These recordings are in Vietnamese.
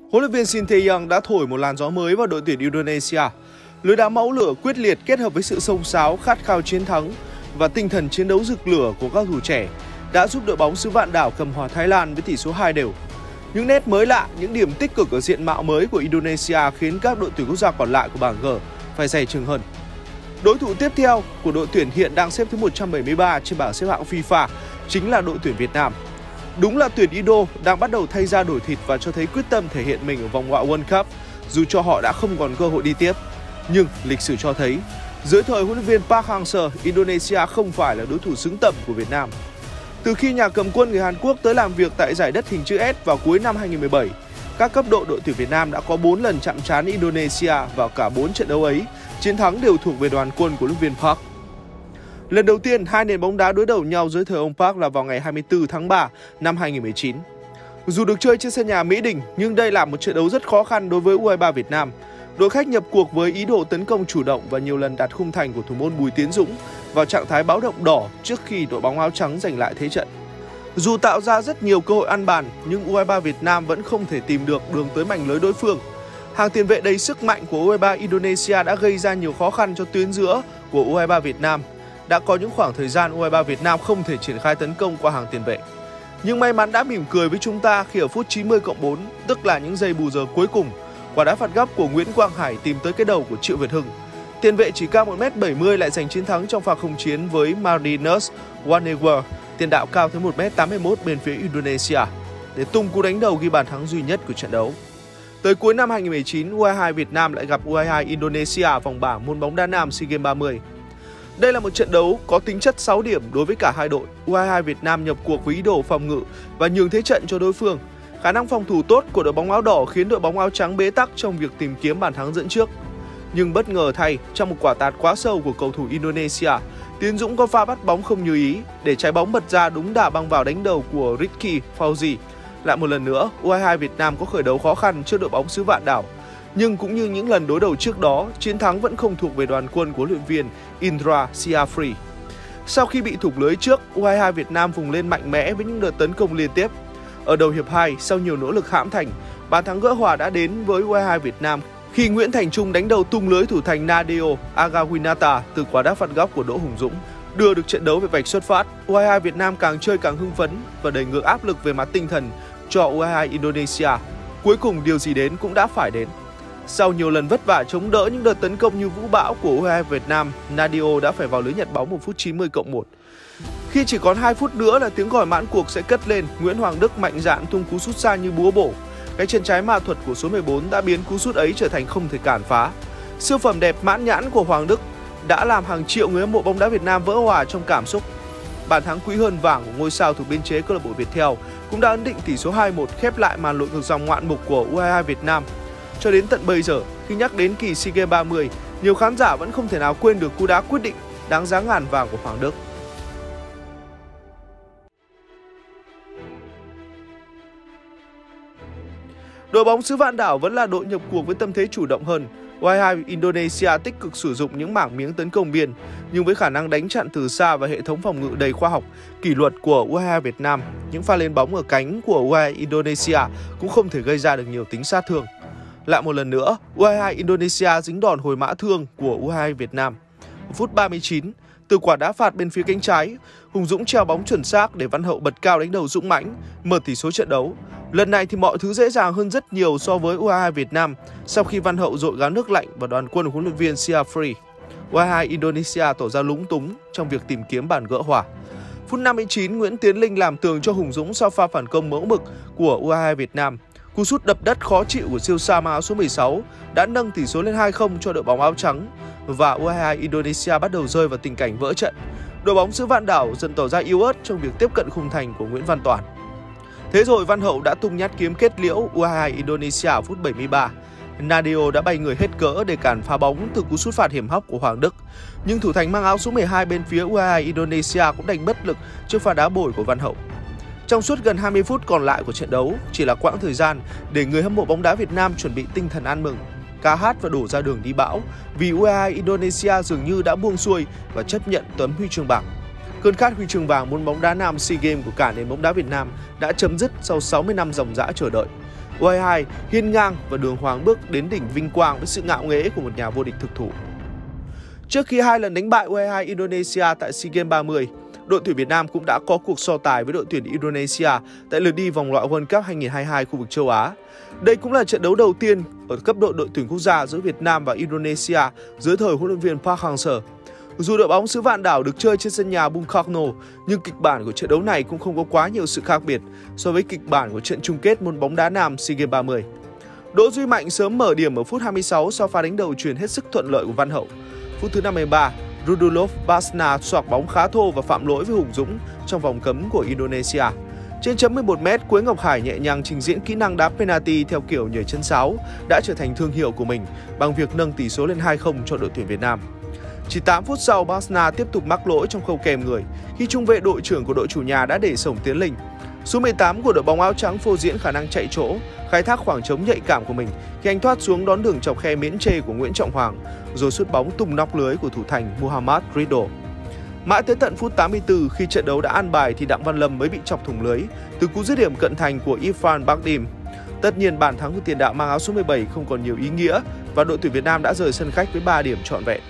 Huấn luyện viên Shin Tae-young đã thổi một làn gió mới vào đội tuyển Indonesia. Lối đá mẫu lửa quyết liệt kết hợp với sự xông xáo, khát khao chiến thắng và tinh thần chiến đấu rực lửa của các thủ trẻ đã giúp đội bóng xứ Vạn Đảo cầm hòa Thái Lan với tỷ số 2-2. Những nét mới lạ, những điểm tích cực ở diện mạo mới của Indonesia khiến các đội tuyển quốc gia còn lại của bảng G phải dè chừng hơn. Đối thủ tiếp theo của đội tuyển hiện đang xếp thứ 173 trên bảng xếp hạng FIFA chính là đội tuyển Việt Nam. Đúng là tuyển Indo đang bắt đầu thay da đổi thịt và cho thấy quyết tâm thể hiện mình ở vòng loại World Cup dù cho họ đã không còn cơ hội đi tiếp. Nhưng lịch sử cho thấy, dưới thời huấn luyện viên Park Hang-seo, Indonesia không phải là đối thủ xứng tầm của Việt Nam. Từ khi nhà cầm quân người Hàn Quốc tới làm việc tại giải đất hình chữ S vào cuối năm 2017, các cấp độ đội tuyển Việt Nam đã có 4 lần chạm trán Indonesia vào cả 4 trận đấu ấy, chiến thắng đều thuộc về đoàn quân của huấn luyện viên Park. Lần đầu tiên, hai nền bóng đá đối đầu nhau dưới thời ông Park là vào ngày 24 tháng 3 năm 2019. Dù được chơi trên sân nhà Mỹ Đình, nhưng đây là một trận đấu rất khó khăn đối với U23 Việt Nam. Đội khách nhập cuộc với ý đồ tấn công chủ động và nhiều lần đặt khung thành của thủ môn Bùi Tiến Dũng vào trạng thái báo động đỏ trước khi đội bóng áo trắng giành lại thế trận. Dù tạo ra rất nhiều cơ hội ăn bàn, nhưng U23 Việt Nam vẫn không thể tìm được đường tới mảnh lưới đối phương. Hàng tiền vệ đầy sức mạnh của U23 Indonesia đã gây ra nhiều khó khăn cho tuyến giữa của U23 Việt Nam. Đã có những khoảng thời gian U23 Việt Nam không thể triển khai tấn công qua hàng tiền vệ. Nhưng may mắn đã mỉm cười với chúng ta khi ở phút 90+4, tức là những giây bù giờ cuối cùng, quả đá phạt góc của Nguyễn Quang Hải tìm tới cái đầu của Triệu Việt Hưng. Tiền vệ chỉ cao 1m70 lại giành chiến thắng trong pha không chiến với Marinus Wanewar, tiền đạo cao tới 1m81 bên phía Indonesia, để tung cú đánh đầu ghi bàn thắng duy nhất của trận đấu. Tới cuối năm 2019, U22 Việt Nam lại gặp U22 Indonesia ở vòng bảng môn bóng đá nam SEA Games 30. Đây là một trận đấu có tính chất 6 điểm đối với cả hai đội. U22 Việt Nam nhập cuộc với ý đồ phòng ngự và nhường thế trận cho đối phương. Khả năng phòng thủ tốt của đội bóng áo đỏ khiến đội bóng áo trắng bế tắc trong việc tìm kiếm bàn thắng dẫn trước. Nhưng bất ngờ thay, trong một quả tạt quá sâu của cầu thủ Indonesia, Tiến Dũng có pha bắt bóng không như ý để trái bóng bật ra đúng đà băng vào đánh đầu của Rizky Fauzi. Lại một lần nữa, U22 Việt Nam có khởi đấu khó khăn trước đội bóng xứ Vạn Đảo. Nhưng cũng như những lần đối đầu trước đó, chiến thắng vẫn không thuộc về đoàn quân của huấn luyện viên Indra Syafri. Sau khi bị thủng lưới trước, U22 Việt Nam vùng lên mạnh mẽ với những đợt tấn công liên tiếp. Ở đầu hiệp 2, sau nhiều nỗ lực hãm thành, bàn thắng gỡ hòa đã đến với U22 Việt Nam khi Nguyễn Thành Trung đánh đầu tung lưới thủ thành Nadio Agawinata từ quả đá phạt góc của Đỗ Hùng Dũng, đưa được trận đấu về vạch xuất phát. U22 Việt Nam càng chơi càng hưng phấn và đẩy ngược áp lực về mặt tinh thần cho U22 Indonesia. Cuối cùng điều gì đến cũng đã phải đến. Sau nhiều lần vất vả chống đỡ những đợt tấn công như vũ bão của U22 Việt Nam, Nadio đã phải vào lưới nhặt bóng ở phút 90+1. Khi chỉ còn 2 phút nữa là tiếng còi mãn cuộc sẽ cất lên, Nguyễn Hoàng Đức mạnh dạn tung cú sút xa như búa bổ. Cái chân trái ma thuật của số 14 đã biến cú sút ấy trở thành không thể cản phá. Siêu phẩm đẹp mãn nhãn của Hoàng Đức đã làm hàng triệu người hâm mộ bóng đá Việt Nam vỡ hòa trong cảm xúc. Bàn thắng quý hơn vàng của ngôi sao thuộc biên chế câu lạc bộ Viettel cũng đã ấn định tỷ số 2-1 khép lại màn lội ngược dòng ngoạn mục của U22 Việt Nam. Cho đến tận bây giờ, khi nhắc đến kỳ SEA Games 30, nhiều khán giả vẫn không thể nào quên được cú đá quyết định đáng giá ngàn vàng của Hoàng Đức. Đội bóng xứ Vạn Đảo vẫn là đội nhập cuộc với tâm thế chủ động hơn. U22 Indonesia tích cực sử dụng những mảng miếng tấn công biên, nhưng với khả năng đánh chặn từ xa và hệ thống phòng ngự đầy khoa học, kỷ luật của U22 Việt Nam, những pha lên bóng ở cánh của U22 Indonesia cũng không thể gây ra được nhiều tính sát thương. Lại một lần nữa, U22 Indonesia dính đòn hồi mã thương của U22 Việt Nam. Ở phút 39, từ quả đá phạt bên phía cánh trái, Hùng Dũng treo bóng chuẩn xác để Văn Hậu bật cao đánh đầu dũng mãnh, mở tỷ số trận đấu. Lần này thì mọi thứ dễ dàng hơn rất nhiều so với U22 Việt Nam sau khi Văn Hậu dội gáo nước lạnh vào đoàn quân của huấn luyện viên Syafri. U22 Indonesia tỏ ra lúng túng trong việc tìm kiếm bàn gỡ hòa. Phút 59, Nguyễn Tiến Linh làm tường cho Hùng Dũng sau pha phản công mẫu mực của U22 Việt Nam. Cú sút đập đất khó chịu của siêu sao mang áo số 16 đã nâng tỷ số lên 2-0 cho đội bóng áo trắng và U22 Indonesia bắt đầu rơi vào tình cảnh vỡ trận. Đội bóng xứ Vạn Đảo dần tỏ ra yếu ớt trong việc tiếp cận khung thành của Nguyễn Văn Toàn. Thế rồi Văn Hậu đã tung nhát kiếm kết liễu U22 Indonesia ở phút 73. Nadio đã bay người hết cỡ để cản phá bóng từ cú sút phạt hiểm hóc của Hoàng Đức. Nhưng thủ thành mang áo số 12 bên phía U22 Indonesia cũng đành bất lực trước pha đá bồi của Văn Hậu. Trong suốt gần 20 phút còn lại của trận đấu chỉ là quãng thời gian để người hâm mộ bóng đá Việt Nam chuẩn bị tinh thần ăn mừng, ca hát và đổ ra đường đi bão vì U22 Indonesia dường như đã buông xuôi và chấp nhận tấm huy chương bạc. Cơn khát huy chương vàng môn bóng đá nam SEA Games của cả nền bóng đá Việt Nam đã chấm dứt sau 60 năm ròng rã chờ đợi. U22 hiên ngang và đường hoàng bước đến đỉnh vinh quang với sự ngạo nghễ của một nhà vô địch thực thụ. Trước khi 2 lần đánh bại U22 Indonesia tại SEA Games 30, đội tuyển Việt Nam cũng đã có cuộc so tài với đội tuyển Indonesia tại lượt đi vòng loại World Cup 2022 khu vực châu Á. Đây cũng là trận đấu đầu tiên ở cấp độ đội tuyển quốc gia giữa Việt Nam và Indonesia dưới thời huấn luyện viên Park Hang-seo. Dù đội bóng xứ Vạn Đảo được chơi trên sân nhà Bung Karno, nhưng kịch bản của trận đấu này cũng không có quá nhiều sự khác biệt so với kịch bản của trận chung kết môn bóng đá nam SEA Games 30. Đỗ Duy Mạnh sớm mở điểm ở phút 26 sau pha đánh đầu chuyền hết sức thuận lợi của Văn Hậu. Phút thứ 53, Rudolf Basna xoạc bóng khá thô và phạm lỗi với Hùng Dũng trong vòng cấm của Indonesia. Trên chấm 11m, Quế Ngọc Hải nhẹ nhàng trình diễn kỹ năng đá penalty theo kiểu nhảy chân sáo đã trở thành thương hiệu của mình bằng việc nâng tỷ số lên 2-0 cho đội tuyển Việt Nam. Chỉ 8 phút sau, Basna tiếp tục mắc lỗi trong khâu kèm người khi trung vệ đội trưởng của đội chủ nhà đã để xổng Tiến Linh. Số 18 của đội bóng áo trắng phô diễn khả năng chạy chỗ, khai thác khoảng trống nhạy cảm của mình khi anh thoát xuống đón đường chọc khe miễn chê của Nguyễn Trọng Hoàng, rồi sút bóng tung nóc lưới của thủ thành Muhammad Ridho. Mãi tới tận phút 84 khi trận đấu đã an bài thì Đặng Văn Lâm mới bị chọc thủng lưới từ cú dứt điểm cận thành của Irfan Bahdim. Tất nhiên bàn thắng của tiền đạo mang áo số 17 không còn nhiều ý nghĩa và đội tuyển Việt Nam đã rời sân khách với 3 điểm trọn vẹn.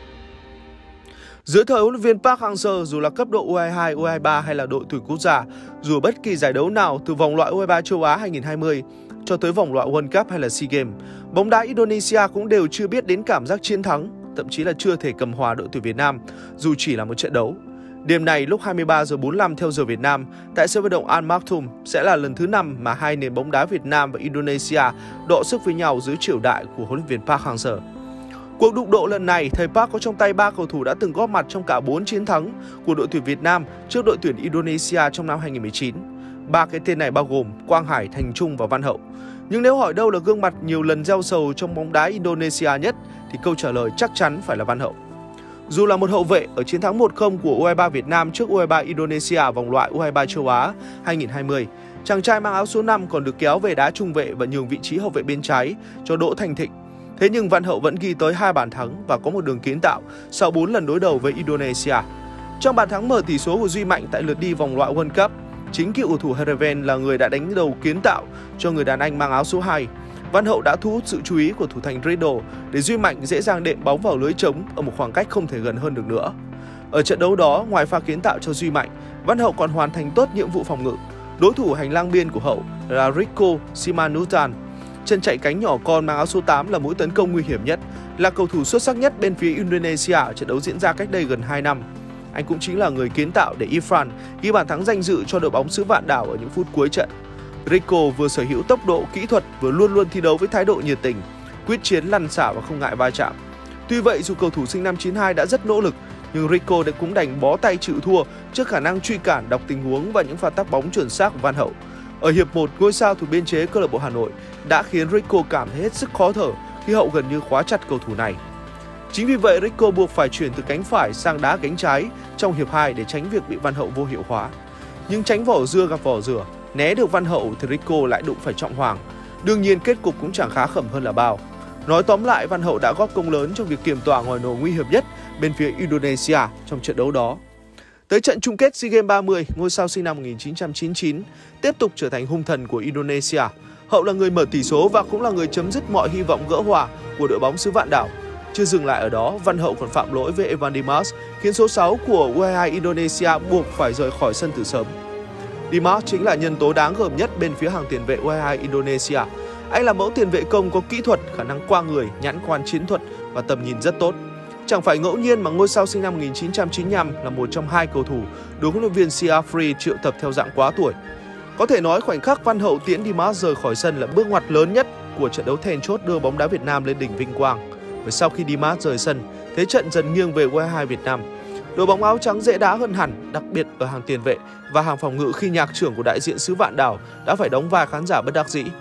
Dưới thời huấn luyện viên Park Hang-seo, dù là cấp độ U22, U23 hay là đội tuyển quốc gia, dù ở bất kỳ giải đấu nào từ vòng loại U23 châu Á 2020 cho tới vòng loại World Cup hay là SEA Games, bóng đá Indonesia cũng đều chưa biết đến cảm giác chiến thắng, thậm chí là chưa thể cầm hòa đội tuyển Việt Nam dù chỉ là một trận đấu. Đêm này lúc 23:45 theo giờ Việt Nam tại sân vận động Al Maktoum sẽ là lần thứ 5 mà hai nền bóng đá Việt Nam và Indonesia đọ sức với nhau dưới triều đại của huấn luyện viên Park Hang-seo. Cuộc đụng độ lần này, thầy Park có trong tay 3 cầu thủ đã từng góp mặt trong cả 4 chiến thắng của đội tuyển Việt Nam trước đội tuyển Indonesia trong năm 2019. 3 cái tên này bao gồm Quang Hải, Thành Trung và Văn Hậu. Nhưng nếu hỏi đâu là gương mặt nhiều lần gieo sầu trong bóng đá Indonesia nhất thì câu trả lời chắc chắn phải là Văn Hậu. Dù là một hậu vệ ở chiến thắng 1-0 của U23 Việt Nam trước U23 Indonesia vòng loại U23 châu Á 2020, chàng trai mang áo số 5 còn được kéo về đá trung vệ và nhường vị trí hậu vệ bên trái cho Đỗ Thành Thịnh. Thế nhưng Văn Hậu vẫn ghi tới 2 bàn thắng và có một đường kiến tạo sau 4 lần đối đầu với Indonesia. Trong bàn thắng mở tỷ số của Duy Mạnh tại lượt đi vòng loại World Cup, chính cựu cầu thủ Heerenveen là người đã đánh đầu kiến tạo cho người đàn anh mang áo số 2. Văn Hậu đã thu hút sự chú ý của thủ thành Ridho để Duy Mạnh dễ dàng đệm bóng vào lưới trống ở một khoảng cách không thể gần hơn được nữa. Ở trận đấu đó, ngoài pha kiến tạo cho Duy Mạnh, Văn Hậu còn hoàn thành tốt nhiệm vụ phòng ngự. Đối thủ hành lang biên của Hậu là Rico Simanutan. Chân chạy cánh nhỏ con mang áo số 8 là mũi tấn công nguy hiểm nhất, là cầu thủ xuất sắc nhất bên phía Indonesia ở trận đấu diễn ra cách đây gần 2 năm. Anh cũng chính là người kiến tạo để Irfan ghi bàn thắng danh dự cho đội bóng xứ Vạn Đảo ở những phút cuối trận. Rico vừa sở hữu tốc độ, kỹ thuật, vừa luôn luôn thi đấu với thái độ nhiệt tình, quyết chiến lăn xả và không ngại va chạm. Tuy vậy, dù cầu thủ sinh năm 92 đã rất nỗ lực, nhưng Rico đã cũng đành bó tay chịu thua trước khả năng truy cản, đọc tình huống và những pha tác bóng chuẩn xác của Văn Hậu. Ở hiệp 1, ngôi sao thủ biên chế câu lạc bộ Hà Nội đã khiến Rico cảm thấy hết sức khó thở khi Hậu gần như khóa chặt cầu thủ này. Chính vì vậy, Rico buộc phải chuyển từ cánh phải sang đá cánh trái trong hiệp 2 để tránh việc bị Văn Hậu vô hiệu hóa. Nhưng tránh vỏ dưa gặp vỏ dừa, né được Văn Hậu thì Rico lại đụng phải Trọng Hoàng. Đương nhiên kết cục cũng chẳng khá khẩm hơn là bao. Nói tóm lại, Văn Hậu đã góp công lớn trong việc kiềm tỏa ngòi nổ nguy hiểm nhất bên phía Indonesia trong trận đấu đó. Tới trận chung kết SEA Games 30, ngôi sao sinh năm 1999 tiếp tục trở thành hung thần của Indonesia. Hậu là người mở tỷ số và cũng là người chấm dứt mọi hy vọng gỡ hòa của đội bóng xứ Vạn Đảo. Chưa dừng lại ở đó, Văn Hậu còn phạm lỗi với Evan Dimas khiến số 6 của U22 Indonesia buộc phải rời khỏi sân từ sớm. Dimas chính là nhân tố đáng gờm nhất bên phía hàng tiền vệ U22 Indonesia. Anh là mẫu tiền vệ công có kỹ thuật, khả năng qua người, nhãn quan chiến thuật và tầm nhìn rất tốt. Chẳng phải ngẫu nhiên mà ngôi sao sinh năm 1995 là một trong 2 cầu thủ được huấn luyện viên Siafri triệu tập theo dạng quá tuổi. Có thể nói khoảnh khắc Văn Hậu tiễn Dimas rời khỏi sân là bước ngoặt lớn nhất của trận đấu then chốt đưa bóng đá Việt Nam lên đỉnh vinh quang. Và sau khi Dimas rời sân, thế trận dần nghiêng về U22 Việt Nam. Đội bóng áo trắng dễ đá hơn hẳn, đặc biệt ở hàng tiền vệ và hàng phòng ngự khi nhạc trưởng của đại diện xứ Vạn Đảo đã phải đóng vai khán giả bất đắc dĩ.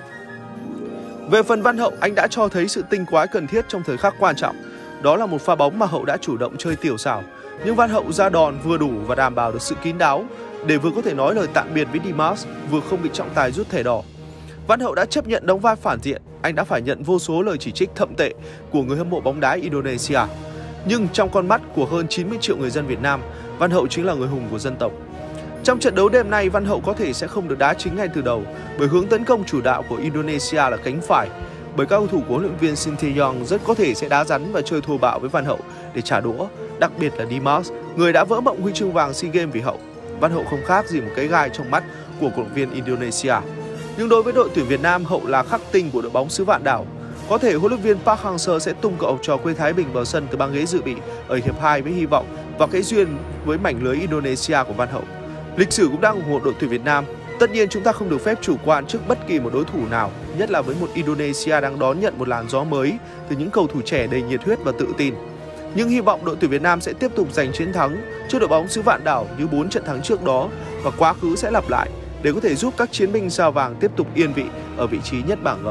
Về phần Văn Hậu, anh đã cho thấy sự tinh quái cần thiết trong thời khắc quan trọng. Đó là một pha bóng mà Hậu đã chủ động chơi tiểu xảo, nhưng Văn Hậu ra đòn vừa đủ và đảm bảo được sự kín đáo để vừa có thể nói lời tạm biệt với Dimas, vừa không bị trọng tài rút thẻ đỏ. Văn Hậu đã chấp nhận đóng vai phản diện, anh đã phải nhận vô số lời chỉ trích thậm tệ của người hâm mộ bóng đá Indonesia. Nhưng trong con mắt của hơn 90 triệu người dân Việt Nam, Văn Hậu chính là người hùng của dân tộc. Trong trận đấu đêm nay, Văn Hậu có thể sẽ không được đá chính ngay từ đầu bởi hướng tấn công chủ đạo của Indonesia là cánh phải. Bởi các cầu thủ của huấn luyện viên Shin Tae-yong rất có thể sẽ đá rắn và chơi thô bạo với Văn Hậu để trả đũa, đặc biệt là Dimas, người đã vỡ mộng huy chương vàng SEA Games vì Hậu. Văn Hậu không khác gì một cái gai trong mắt của cổ động viên Indonesia. Nhưng đối với đội tuyển Việt Nam, Hậu là khắc tinh của đội bóng xứ Vạn Đảo. Có thể huấn luyện viên Park Hang-seo sẽ tung cậu trò quê Thái Bình vào sân từ băng ghế dự bị ở hiệp 2 với hy vọng vào cái duyên với mảnh lưới Indonesia của Văn Hậu. Lịch sử cũng đang ủng hộ đội tuyển Việt Nam. Tất nhiên chúng ta không được phép chủ quan trước bất kỳ một đối thủ nào, nhất là với một Indonesia đang đón nhận một làn gió mới từ những cầu thủ trẻ đầy nhiệt huyết và tự tin. Nhưng hy vọng đội tuyển Việt Nam sẽ tiếp tục giành chiến thắng trước đội bóng xứ Vạn Đảo như 4 trận thắng trước đó và quá khứ sẽ lặp lại để có thể giúp các chiến binh sao vàng tiếp tục yên vị ở vị trí nhất bảng G.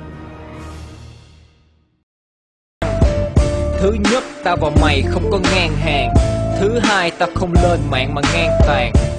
Thứ nhất, tao và mày không có ngang hàng. Thứ hai, tao không lên mạng mà ngang tàn.